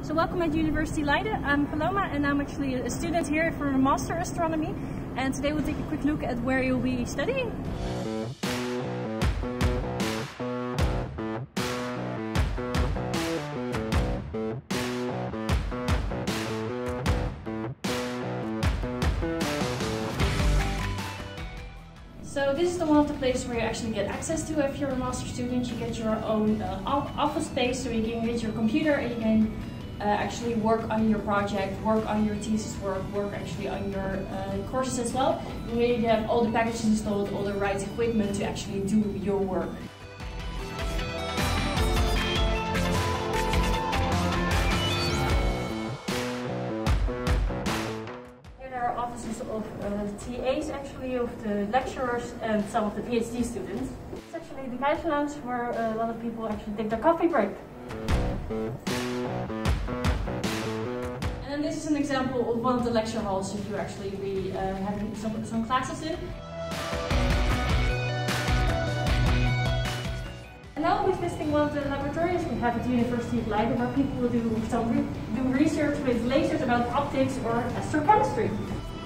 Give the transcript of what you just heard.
So welcome at University Leiden. I'm Paloma and I'm actually a student here for a Master Astronomy. And today we'll take a quick look at where you'll be studying. So this is the one of the places where you actually get access to if you're a master student. You get your own office space, so you can get your computer and you can actually work on your project, work on your thesis work actually on your courses as well. And here you have all the packages installed, all the right equipment to actually do your work. Offices of TAs actually, of the lecturers and some of the PhD students. It's actually the guys lounge where a lot of people actually take their coffee break. And then this is an example of one of the lecture halls that you actually be having some classes in. And now we're visiting one of the laboratories we have at the University of Leiden where people will do research with lasers about optics or astrochemistry.